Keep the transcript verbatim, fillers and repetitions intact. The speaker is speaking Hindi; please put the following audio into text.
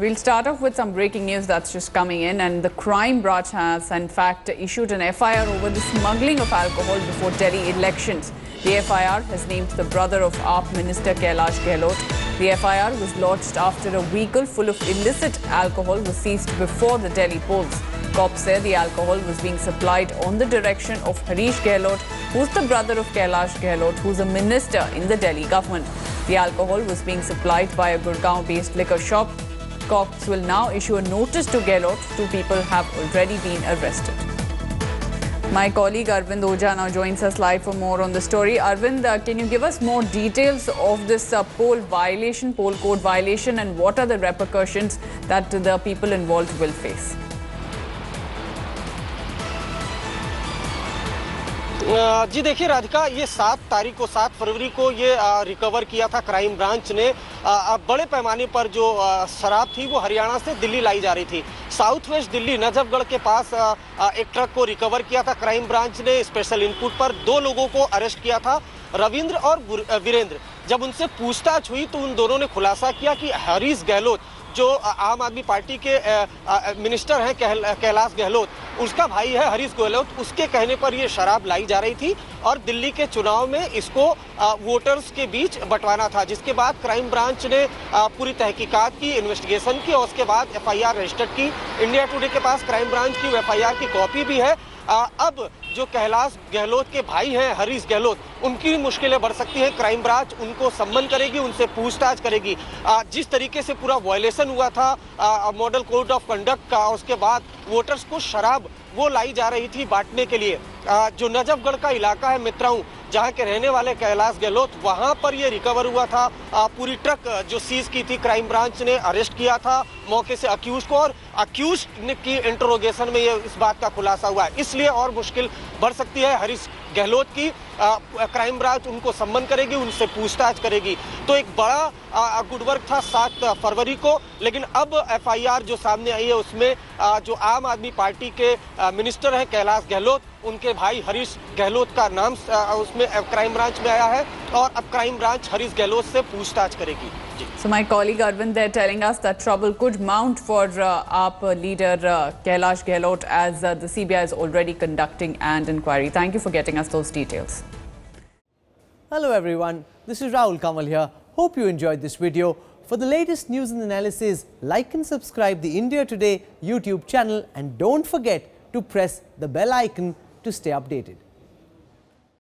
We'll start off with some breaking news that's just coming in, and the crime branch has in fact issued an F I R over the smuggling of alcohol before Delhi elections. The F I R has named the brother of A P Minister Kailash Gehlot. The F I R was lodged after a vehicle full of illicit alcohol was seized before the Delhi polls. Cops say the alcohol was being supplied on the direction of Harish Gehlot, who's the brother of Kailash Gehlot, who's a minister in the Delhi government. The alcohol was being supplied by a Gurgaon-based liquor shop. Cops will now issue a notice to Gehlot. Two people have already been arrested. My colleague Arvind Oja now joins us live for more on the story. Arvind, uh, can you give us more details of this uh, poll violation, poll code violation, and what are the repercussions that the people involved will face? जी देखिए राधिका, ये सात तारीख को सात फरवरी को ये रिकवर किया था क्राइम ब्रांच ने। बड़े पैमाने पर जो शराब थी वो हरियाणा से दिल्ली लाई जा रही थी। साउथ वेस्ट दिल्ली नजफगढ़ के पास एक ट्रक को रिकवर किया था क्राइम ब्रांच ने। स्पेशल इनपुट पर दो लोगों को अरेस्ट किया था, रविंद्र और वीरेंद्र। जब उनसे पूछताछ हुई तो उन दोनों ने खुलासा किया कि हरीश गहलोत, जो आम आदमी पार्टी के मिनिस्टर हैं कैलाश गहलोत, उसका भाई है हरीश गहलोत, उसके कहने पर ये शराब लाई जा रही थी और दिल्ली के चुनाव में इसको वोटर्स के बीच बंटवाना था। जिसके बाद क्राइम ब्रांच ने पूरी तहकीकात की, इन्वेस्टिगेशन की और उसके बाद एफ आई आर रजिस्टर्ड की। इंडिया टुडे के पास क्राइम ब्रांच की एफ आई आर की कॉपी भी है। आ, अब जो कैलाश गहलोत के भाई हैं हरीश गहलोत, उनकी भी मुश्किलें बढ़ सकती हैं। क्राइम ब्रांच उनको सम्मन करेगी, उनसे पूछताछ करेगी। आ, जिस तरीके से पूरा वायलेशन हुआ था आ, मॉडल कोड ऑफ कंडक्ट का, उसके बाद वोटर्स को शराब वो लाई जा रही थी बांटने के लिए। आ, जो नजफगढ़ का इलाका है मित्राऊ, जहां के रहने वाले कैलाश गहलोत, वहां पर ये रिकवर हुआ था। आ, पूरी ट्रक जो सीज की थी क्राइम ब्रांच ने अरेस्ट किया था मौके से अक्यूज को, और अक्यूज की इंटरोगेशन में ये इस बात का खुलासा हुआ है। इसलिए और मुश्किल बढ़ सकती है हरीश गहलोत की। आ, क्राइम ब्रांच उनको सम्मन करेगी, उनसे पूछताछ करेगी। तो एक बड़ा गुड वर्क था सात फरवरी को, लेकिन अब एफ आई आर जो सामने आई है उसमें आ, जो आम आदमी पार्टी के आ, मिनिस्टर हैं कैलाश गहलोत, उनके भाई हरीश गहलोत का नाम आ, उसमें क्राइम ब्रांच में आया है और अब क्राइम ब्रांच हरीश गहलोत से पूछताछ करेगी। So my colleague Arvind there telling us that trouble could mount for uh, A P leader uh, Kailash Gehlot as uh, the C B I is already conducting an inquiry. Thank you for getting us those details. Hello everyone, this is Rahul Kamal here. Hope you enjoyed this video. For the latest news and analysis, like and subscribe the India Today YouTube channel, and don't forget to press the bell icon to stay updated.